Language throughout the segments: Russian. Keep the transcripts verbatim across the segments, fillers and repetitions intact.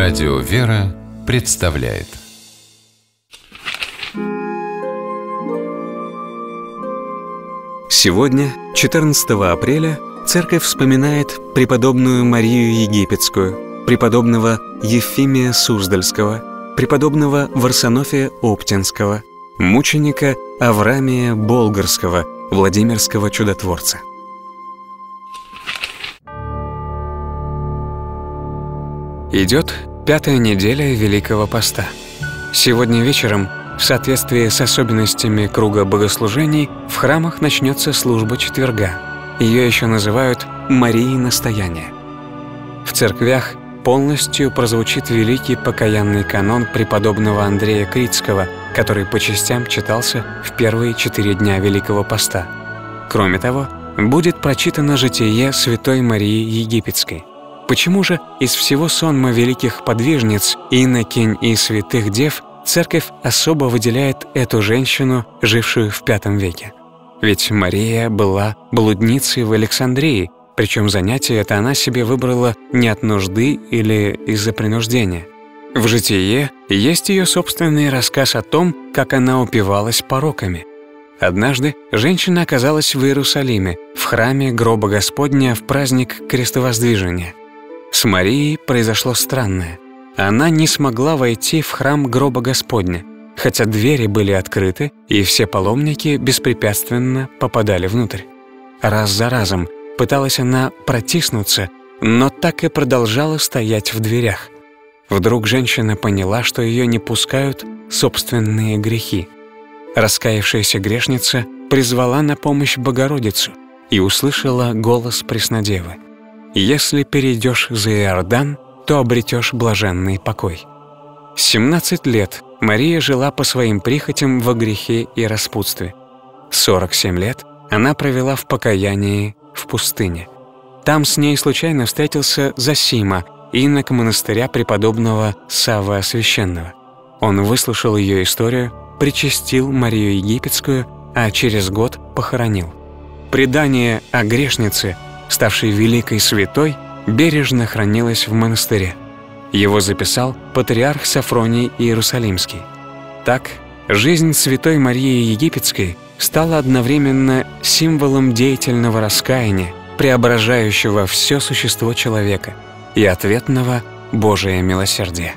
Радио «Вера» представляет. Сегодня, четырнадцатого апреля, Церковь вспоминает преподобную Марию Египетскую, преподобного Ефимия Суздальского, преподобного Варсонофия Оптинского, мученика Авраамия Болгарского, Владимирского чудотворца. Идет пятая неделя Великого Поста. Сегодня вечером, в соответствии с особенностями круга богослужений, в храмах начнется служба четверга. Ее еще называют «Марией настояние». В церквях полностью прозвучит великий покаянный канон преподобного Андрея Критского, который по частям читался в первые четыре дня Великого Поста. Кроме того, будет прочитано житие святой Марии Египетской. Почему же из всего сонма великих подвижниц, инокинь и святых дев Церковь особо выделяет эту женщину, жившую в пятом веке? Ведь Мария была блудницей в Александрии, причем занятие это она себе выбрала не от нужды или из-за принуждения. В житие есть ее собственный рассказ о том, как она упивалась пороками. Однажды женщина оказалась в Иерусалиме, в храме гроба Господня в праздник Крестовоздвижения. С Марией произошло странное. Она не смогла войти в храм гроба Господня, хотя двери были открыты, и все паломники беспрепятственно попадали внутрь. Раз за разом пыталась она протиснуться, но так и продолжала стоять в дверях. Вдруг женщина поняла, что ее не пускают собственные грехи. Раскаявшаяся грешница призвала на помощь Богородицу и услышала голос Преснодевы: «Если перейдешь за Иордан, то обретешь блаженный покой». семнадцать лет Мария жила по своим прихотям во грехе и распутстве. сорок семь лет она провела в покаянии в пустыне. Там с ней случайно встретился Зосима, инок монастыря преподобного Саввы Освященного. Он выслушал ее историю, причастил Марию Египетскую, а через год похоронил. Предание о грешнице, ставшей великой святой, бережно хранилось в монастыре. Его записал патриарх Сафроний Иерусалимский. Так, жизнь святой Марии Египетской стала одновременно символом деятельного раскаяния, преображающего все существо человека, и ответного Божия милосердия.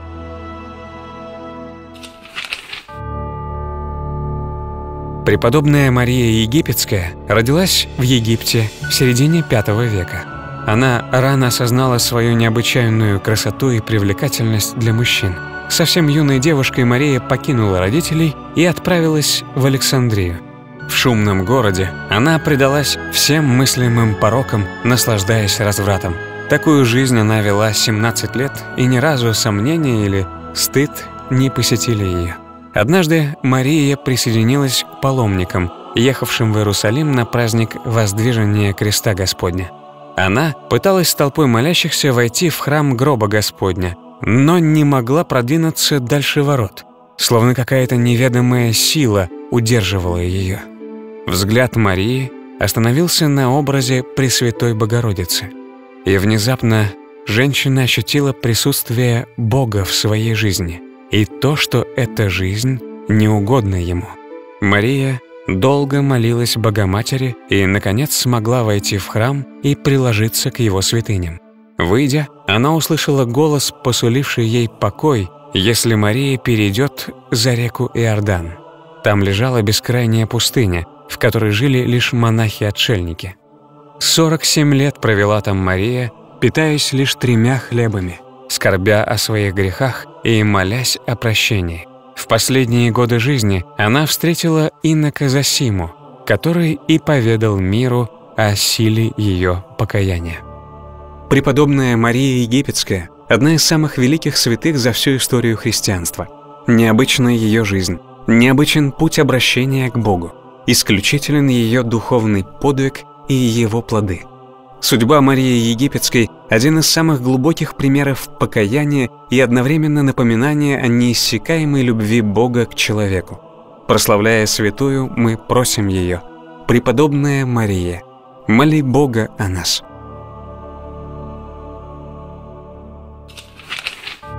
Преподобная Мария Египетская родилась в Египте в середине пятого века. Она рано осознала свою необычайную красоту и привлекательность для мужчин. Совсем юной девушкой Мария покинула родителей и отправилась в Александрию. В шумном городе она предалась всем мыслимым порокам, наслаждаясь развратом. Такую жизнь она вела семнадцать лет, и ни разу сомнения или стыд не посетили ее. Однажды Мария присоединилась к паломникам, ехавшим в Иерусалим на праздник Воздвижения Креста Господня. Она пыталась с толпой молящихся войти в храм гроба Господня, но не могла продвинуться дальше ворот, словно какая-то неведомая сила удерживала ее. Взгляд Марии остановился на образе Пресвятой Богородицы, и внезапно женщина ощутила присутствие Бога в своей жизни и то, что эта жизнь не угодна Ему. Мария долго молилась Богоматери и, наконец, смогла войти в храм и приложиться к его святыням. Выйдя, она услышала голос, посуливший ей покой, если Мария перейдет за реку Иордан. Там лежала бескрайняя пустыня, в которой жили лишь монахи-отшельники. сорок семь лет провела там Мария, питаясь лишь тремя хлебами, скорбя о своих грехах и молясь о прощении. В последние годы жизни она встретила инока Зосиму, который и поведал миру о силе ее покаяния. Преподобная Мария Египетская – одна из самых великих святых за всю историю христианства. Необычна ее жизнь, необычен путь обращения к Богу, исключителен ее духовный подвиг и его плоды. Судьба Марии Египетской – один из самых глубоких примеров покаяния и одновременно напоминания о неиссякаемой любви Бога к человеку. Прославляя святую, мы просим ее: «Преподобная Мария, моли Бога о нас».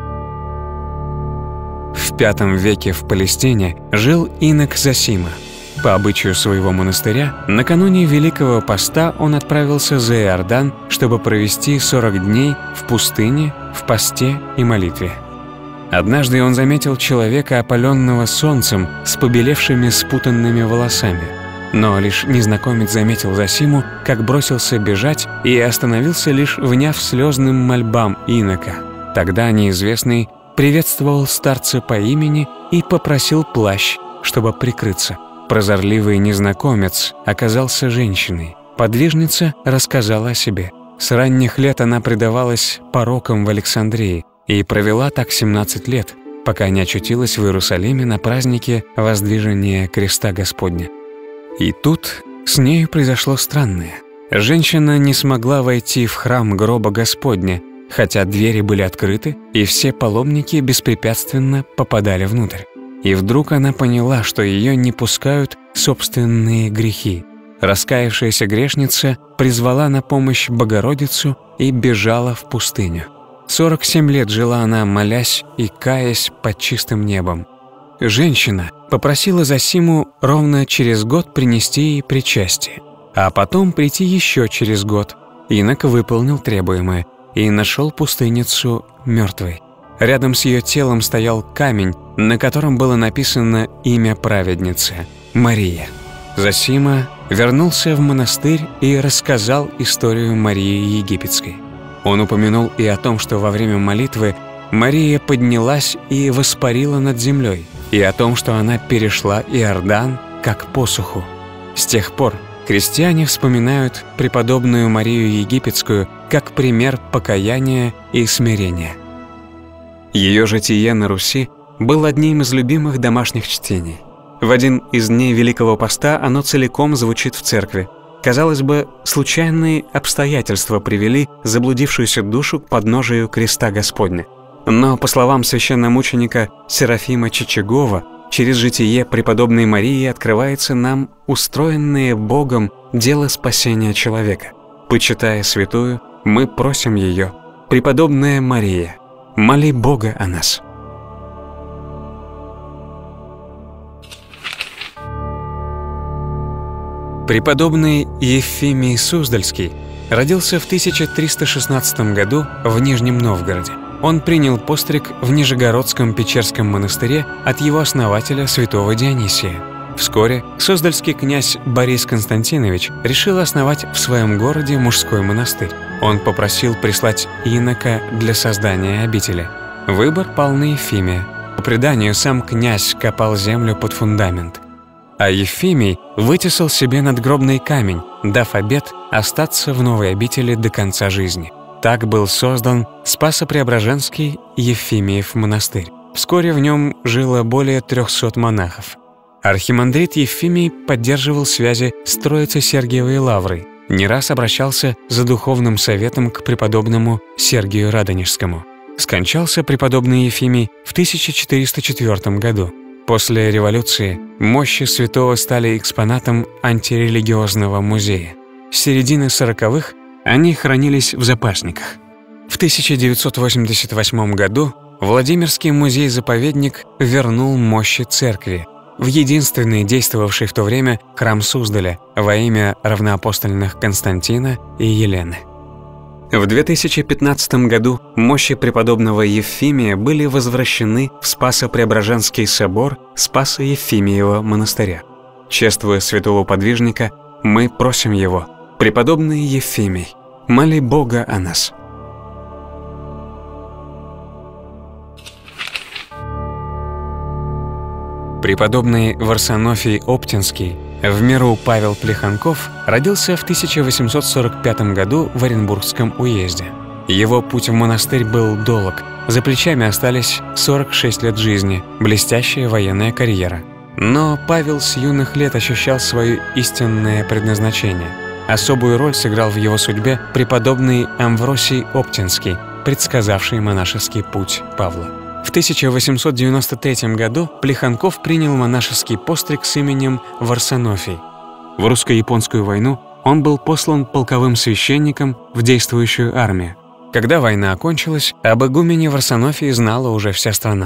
В пятом веке в Палестине жил инок Зосима. По обычаю своего монастыря, накануне Великого Поста он отправился за Иордан, чтобы провести сорок дней в пустыне, в посте и молитве. Однажды он заметил человека, опаленного солнцем, с побелевшими спутанными волосами. Но лишь незнакомец заметил Зосиму, как бросился бежать и остановился, лишь вняв слезным мольбам инока. Тогда неизвестный приветствовал старца по имени и попросил плащ, чтобы прикрыться. Прозорливый незнакомец оказался женщиной. Подвижница рассказала о себе. С ранних лет она предавалась порокам в Александрии и провела так семнадцать лет, пока не очутилась в Иерусалиме на празднике Воздвижения Креста Господня. И тут с нею произошло странное. Женщина не смогла войти в храм гроба Господня, хотя двери были открыты, и все паломники беспрепятственно попадали внутрь. И вдруг она поняла, что ее не пускают собственные грехи. Раскаявшаяся грешница призвала на помощь Богородицу и бежала в пустыню. сорок семь лет жила она, молясь и каясь под чистым небом. Женщина попросила Зосиму ровно через год принести ей причастие, а потом прийти еще через год. Инок выполнил требуемое и нашел пустынницу мертвой. Рядом с ее телом стоял камень, на котором было написано имя праведницы – Мария. Зосима вернулся в монастырь и рассказал историю Марии Египетской. Он упомянул и о том, что во время молитвы Мария поднялась и воспарила над землей, и о том, что она перешла Иордан как посуху. С тех пор христиане вспоминают преподобную Марию Египетскую как пример покаяния и смирения. Ее житие на Руси было одним из любимых домашних чтений. В один из дней Великого Поста оно целиком звучит в церкви. Казалось бы, случайные обстоятельства привели заблудившуюся душу к подножию Креста Господня. Но, по словам священномученика Серафима Чичагова, через житие преподобной Марии открывается нам устроенное Богом дело спасения человека. Почитая святую, мы просим ее: «Преподобная Мария, моли Бога о нас». Преподобный Ефимий Суздальский родился в тысяча триста шестнадцатом году в Нижнем Новгороде. Он принял постриг в Нижегородском Печерском монастыре от его основателя святого Дионисия. Вскоре суздальский князь Борис Константинович решил основать в своем городе мужской монастырь. Он попросил прислать инока для создания обители. Выбор пал на Ефимия. По преданию, сам князь копал землю под фундамент. А Ефимий вытесал себе надгробный камень, дав обет остаться в новой обители до конца жизни. Так был создан Спасо-Преображенский Ефимиев монастырь. Вскоре в нем жило более трехсот монахов. Архимандрит Ефимий поддерживал связи с Троице-Сергиевой лаврой, не раз обращался за духовным советом к преподобному Сергию Радонежскому. Скончался преподобный Ефимий в тысяча четыреста четвёртом году. После революции мощи святого стали экспонатом антирелигиозного музея. С середины сороковых они хранились в запасниках. В тысяча девятьсот восемьдесят восьмом году Владимирский музей-заповедник вернул мощи церкви в единственный действовавший в то время храм Суздаля во имя равноапостольных Константина и Елены. В две тысячи пятнадцатом году мощи преподобного Ефимия были возвращены в Спасо-Преображенский собор Спасо-Ефимиева монастыря. Чествуя святого подвижника, мы просим его: «Преподобный Ефимий, моли Бога о нас». Преподобный Варсонофий Оптинский, в миру Павел Плеханков, родился в тысяча восемьсот сорок пятом году в Оренбургском уезде. Его путь в монастырь был долг, за плечами остались сорок шесть лет жизни, блестящая военная карьера. Но Павел с юных лет ощущал свое истинное предназначение. Особую роль сыграл в его судьбе преподобный Амвросий Оптинский, предсказавший монашеский путь Павла. В тысяча восемьсот девяносто третьем году Плеханков принял монашеский постриг с именем Варсонофий. В русско-японскую войну он был послан полковым священником в действующую армию. Когда война окончилась, об игумене Варсонофии знала уже вся страна.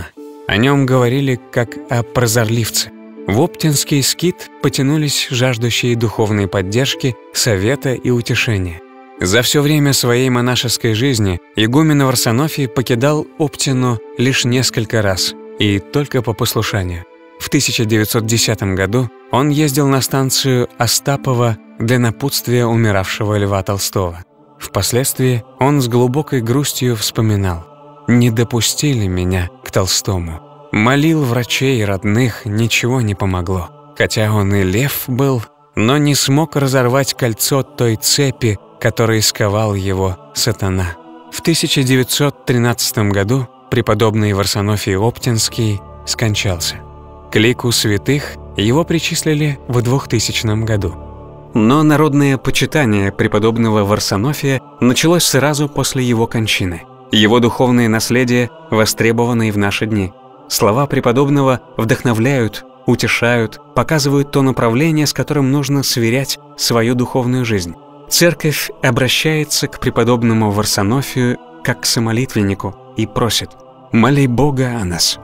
О нем говорили как о прозорливце. В Оптинский скит потянулись жаждущие духовной поддержки, совета и утешения. За все время своей монашеской жизни игумен Варсонофий покидал Оптину лишь несколько раз, и только по послушанию. В тысяча девятьсот десятом году он ездил на станцию Остапова для напутствия умиравшего Льва Толстого. Впоследствии он с глубокой грустью вспоминал: «Не допустили меня к Толстому. Молил врачей и родных, ничего не помогло. Хотя он и лев был, но не смог разорвать кольцо той цепи, которой сковал его сатана». В тысяча девятьсот тринадцатом году преподобный Варсонофий Оптинский скончался. К лику святых его причислили в двухтысячном году. Но народное почитание преподобного Варсонофия началось сразу после его кончины. Его духовное наследие востребовано и в наши дни. Слова преподобного вдохновляют, утешают, показывают то направление, с которым нужно сверять свою духовную жизнь. Церковь обращается к преподобному Варсонофию как к самолитвеннику и просит: «Моли Бога о нас».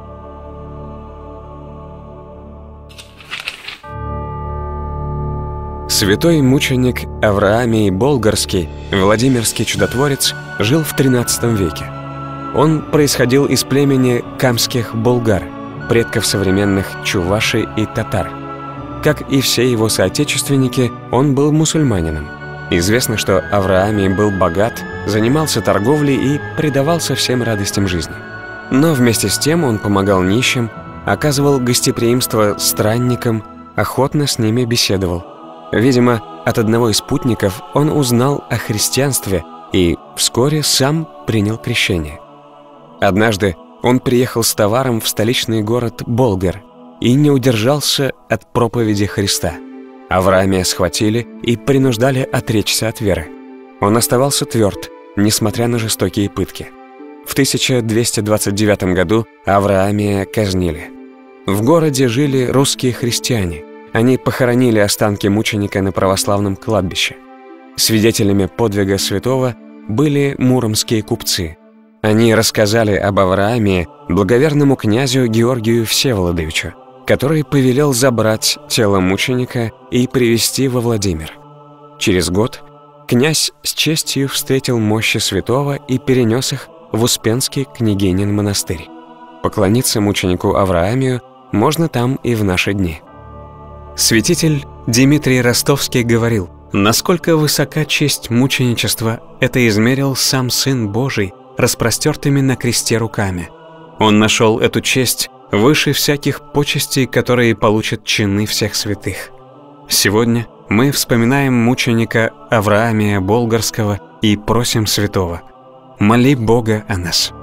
Святой мученик Авраамий Болгарский, Владимирский чудотворец, жил в тринадцатом веке. Он происходил из племени камских болгар, предков современных чувашей и татар. Как и все его соотечественники, он был мусульманином. Известно, что Авраамий был богат, занимался торговлей и предавался всем радостям жизни. Но вместе с тем он помогал нищим, оказывал гостеприимство странникам, охотно с ними беседовал. Видимо, от одного из спутников он узнал о христианстве и вскоре сам принял крещение. Однажды он приехал с товаром в столичный город Болгар и не удержался от проповеди Христа. Авраамия схватили и принуждали отречься от веры. Он оставался тверд, несмотря на жестокие пытки. В тысяча двести двадцать девятом году Авраамия казнили. В городе жили русские христиане. Они похоронили останки мученика на православном кладбище. Свидетелями подвига святого были муромские купцы. Они рассказали об Авраамии благоверному князю Георгию Всеволодовичу, который повелел забрать тело мученика и привезти во Владимир. Через год князь с честью встретил мощи святого и перенес их в Успенский княгинин монастырь. Поклониться мученику Авраамию можно там и в наши дни. Святитель Дмитрий Ростовский говорил: «Насколько высока честь мученичества, это измерил сам Сын Божий распростертыми на кресте руками. Он нашел эту честь выше всяких почестей, которые получат чины всех святых». Сегодня мы вспоминаем мученика Авраамия Болгарского и просим святого: «Моли Бога о нас».